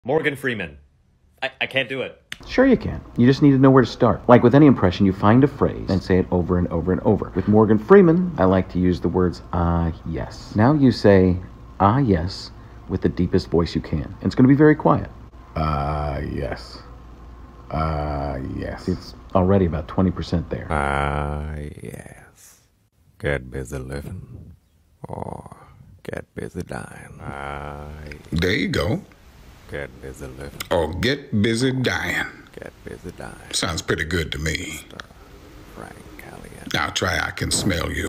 Morgan Freeman. I can't do it. Sure you can. You just need to know where to start. Like with any impression, you find a phrase and say it over and over and over. With Morgan Freeman, I like to use the words, ah, yes. Now you say, ah, yes, with the deepest voice you can. And it's going to be very quiet. Ah, yes. Ah, yes. It's already about 20% there. Ah, yes. Get busy living or get busy dying. Ah, There you go. get busy living. Or get busy dying. Get busy dying. Sounds pretty good to me. Frank Caliendo. Now try I Can Smell You.